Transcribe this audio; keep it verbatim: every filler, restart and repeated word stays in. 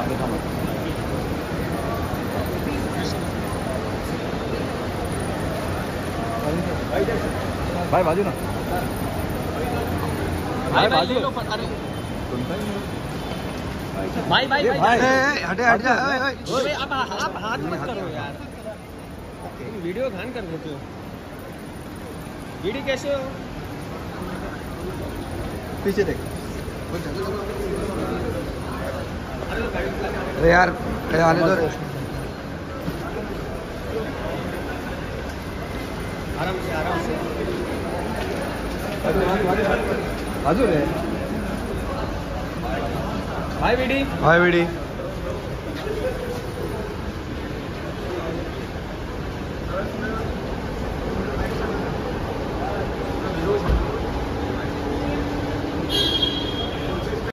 भाई बाजू ना भाई भाई ले लो अरे भाई भाई भाई हटे हट जा। ओए आप आप हाथ मत करो यार, वीडियो खान कर देते हो। वीडियो कैसे हो? पीछे देख। अरे यार आने दो। आराम से आराम से बाजू रे भाई वीडी हाय वीडी।